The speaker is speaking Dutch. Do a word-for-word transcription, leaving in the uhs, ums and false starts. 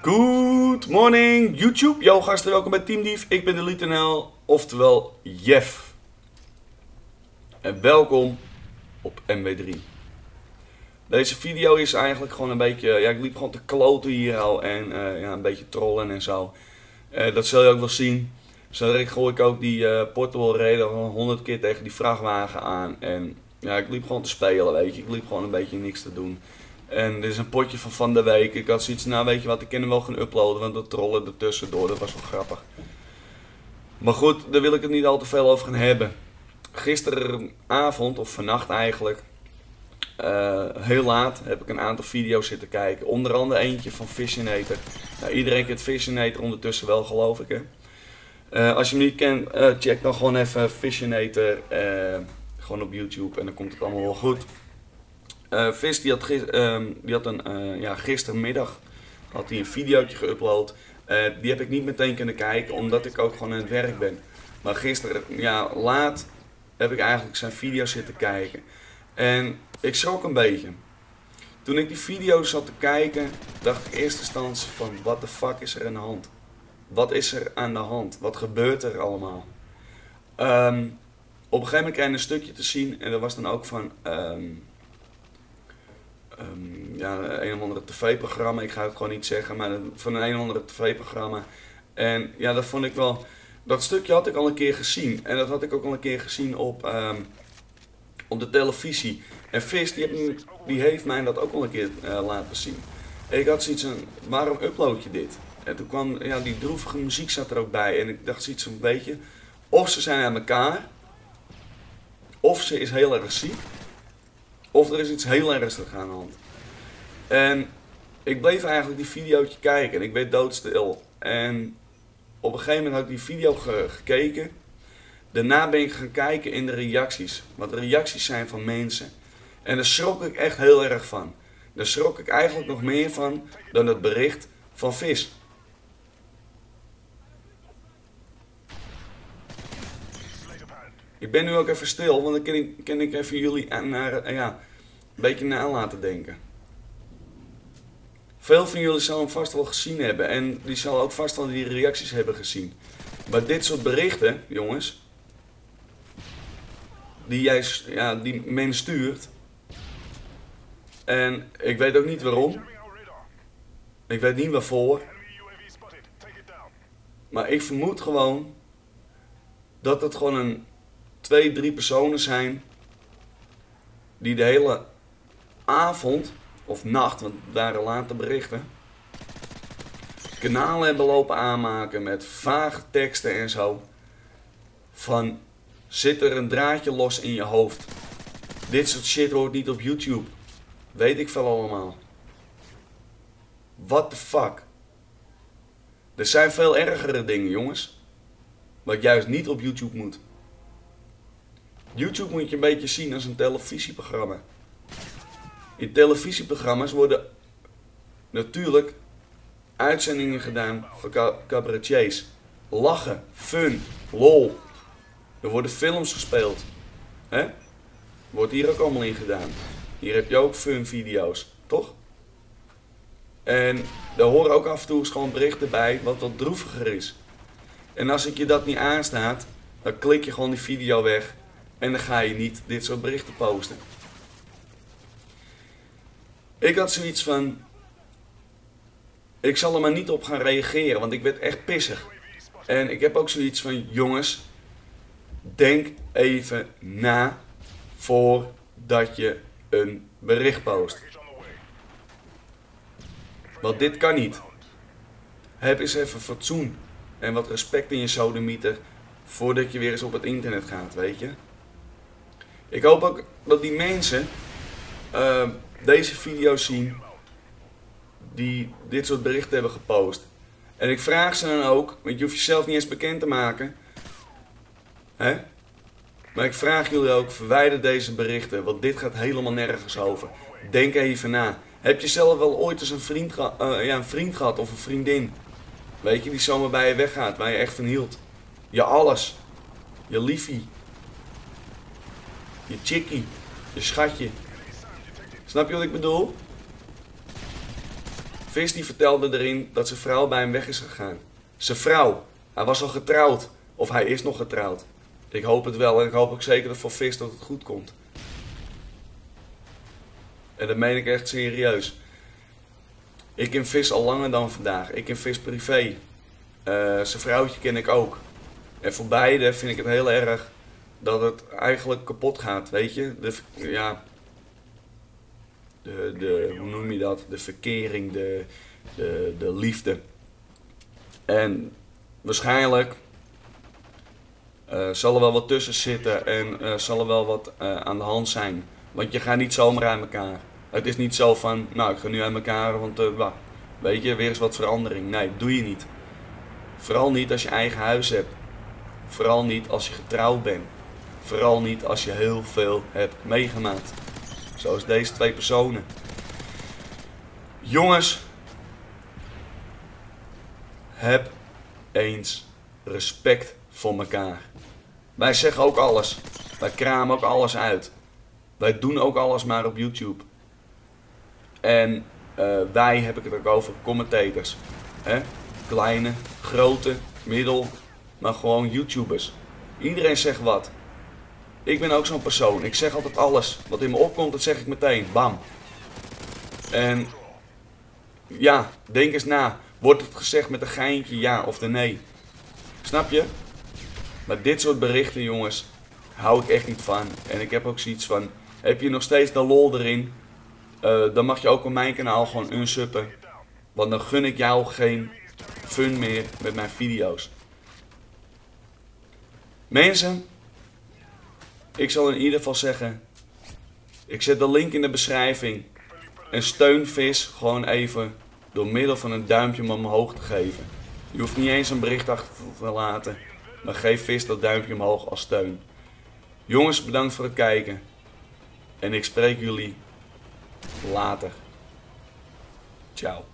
Good morning YouTube, yo gasten, welkom bij Team Dief. Ik ben Delete N L, oftewel Jeff. En welkom op M W drie. Deze video is eigenlijk gewoon een beetje, ja ik liep gewoon te kloten hier al en uh, ja, een beetje trollen en zo. Uh, dat zul je ook wel zien. Zo direct gooi ik ook die uh, Portable Raider gewoon honderd keer tegen die vrachtwagen aan. En ja, ik liep gewoon te spelen, weet je. Ik liep gewoon een beetje niks te doen. En dit is een potje van van de week. Ik had zoiets, nou weet je wat, ik kan hem wel gaan uploaden, want dat trollen er tussendoor, dat was wel grappig. Maar goed, daar wil ik het niet al te veel over gaan hebben. Gisteravond, of vannacht eigenlijk, uh, heel laat, heb ik een aantal video's zitten kijken. Onder andere eentje van Fishinator. Nou, iedereen kent Fishinator ondertussen wel, geloof ik, hè. Uh, als je hem niet kent, uh, check dan gewoon even Fishinator, uh, gewoon op YouTube en dan komt het allemaal wel goed. Uh, Vis die had, uh, die had een, uh, ja, gistermiddag had hij een videootje geüpload. Uh, die heb ik niet meteen kunnen kijken, omdat ik ook gewoon aan het werk ben. Maar gisteren, ja, laat heb ik eigenlijk zijn video zitten kijken. En ik schrok een beetje. Toen ik die video's zat te kijken, dacht ik in eerste instantie van, what the fuck is er aan de hand? Wat is er aan de hand? Wat gebeurt er allemaal? Um, op een gegeven moment kreeg ik een stukje te zien en dat was dan ook van... Um, Um, ja, een of andere tv-programma, ik ga het gewoon niet zeggen, maar van een een of andere tv-programma. En ja, dat vond ik wel, dat stukje had ik al een keer gezien. En dat had ik ook al een keer gezien op, um, op de televisie. En Vis, die, heeft, die heeft mij dat ook al een keer uh, laten zien. En ik had zoiets van, waarom upload je dit? En toen kwam, ja, die droevige muziek zat er ook bij. En ik dacht zoiets van, weet je, of ze zijn aan elkaar, of ze is heel erg ziek. Of er is iets heel ernstigs aan de hand. En ik bleef eigenlijk die videootje kijken en ik werd doodstil. En op een gegeven moment had ik die video ge gekeken. Daarna ben ik gaan kijken in de reacties. Wat de reacties zijn van mensen. En daar schrok ik echt heel erg van. Daar schrok ik eigenlijk nog meer van dan het bericht van Vis. Ik ben nu ook even stil, want dan kan ik, kan ik even jullie naar, ja, een beetje na laten denken. Veel van jullie zullen hem vast wel gezien hebben en die zullen ook vast wel die reacties hebben gezien. Maar dit soort berichten, jongens, die, jij, ja, die men stuurt, en ik weet ook niet waarom, ik weet niet waarvoor, maar ik vermoed gewoon dat het gewoon een twee, drie personen zijn die de hele avond of nacht, want het waren later berichten, kanalen hebben lopen aanmaken met vage teksten en zo. Van, zit er een draadje los in je hoofd? Dit soort shit hoort niet op YouTube. Weet ik veel allemaal. What the fuck? Er zijn veel ergere dingen, jongens. Wat juist niet op YouTube moet. YouTube moet je een beetje zien als een televisieprogramma. In televisieprogramma's worden natuurlijk uitzendingen gedaan voor cabaretiers. Lachen, fun, lol. Er worden films gespeeld. Hè? Wordt hier ook allemaal in gedaan. Hier heb je ook fun video's, toch? En daar horen ook af en toe eens gewoon berichten bij wat wat droeviger is. En als ik je dat niet aanstaat, dan klik je gewoon die video weg. En dan ga je niet dit soort berichten posten. Ik had zoiets van, ik zal er maar niet op gaan reageren, want ik werd echt pissig. En ik heb ook zoiets van, jongens, denk even na voordat je een bericht post. Want dit kan niet. Heb eens even fatsoen en wat respect in je sodemieter voordat je weer eens op het internet gaat, weet je. Ik hoop ook dat die mensen uh, deze video's zien die dit soort berichten hebben gepost. En ik vraag ze dan ook, want je hoeft jezelf niet eens bekend te maken. Hè? Maar ik vraag jullie ook, verwijder deze berichten, want dit gaat helemaal nergens over. Denk even na. Heb je zelf wel ooit eens een vriend, uh, ja, een vriend gehad of een vriendin? Weet je, die zomaar bij je weggaat, waar je echt van hield. Je alles. Je liefie. Je chickie. Je schatje. Snap je wat ik bedoel? Vis die vertelde erin dat zijn vrouw bij hem weg is gegaan. Zijn vrouw. Hij was al getrouwd. Of hij is nog getrouwd. Ik hoop het wel en ik hoop ook zeker dat voor Vis dat het goed komt. En dat meen ik echt serieus. Ik ken Vis al langer dan vandaag. Ik ken Vis privé. Uh, zijn vrouwtje ken ik ook. En voor beide vind ik het heel erg dat het eigenlijk kapot gaat, weet je. De, ja, de, de, hoe noem je dat? De verkering, de, de, de liefde. En waarschijnlijk uh, zal er wel wat tussen zitten en uh, zal er wel wat uh, aan de hand zijn. Want je gaat niet zomaar uit elkaar. Het is niet zo van, nou ik ga nu uit elkaar, want uh, bah, weet je, weer eens wat verandering. Nee, dat doe je niet. Vooral niet als je eigen huis hebt. Vooral niet als je getrouwd bent. Vooral niet als je heel veel hebt meegemaakt. Zoals deze twee personen. Jongens, heb eens respect voor elkaar. Wij zeggen ook alles. Wij kramen ook alles uit. Wij doen ook alles maar op YouTube. En uh, wij heb ik het ook over commentators. Hè? Kleine, grote, middel, maar gewoon YouTubers. Iedereen zegt wat. Ik ben ook zo'n persoon. Ik zeg altijd alles. Wat in me opkomt, dat zeg ik meteen. Bam. En ja, denk eens na. Wordt het gezegd met een geintje, ja of de nee? Snap je? Maar dit soort berichten, jongens, hou ik echt niet van. En ik heb ook zoiets van, heb je nog steeds de lol erin? Uh, dan mag je ook op mijn kanaal gewoon unsubben. Want dan gun ik jou geen fun meer met mijn video's. Mensen, ik zal in ieder geval zeggen, ik zet de link in de beschrijving. En steun Vis gewoon even door middel van een duimpje omhoog te geven. Je hoeft niet eens een bericht achter te laten, maar geef Vis dat duimpje omhoog als steun. Jongens, bedankt voor het kijken. En ik spreek jullie later. Ciao.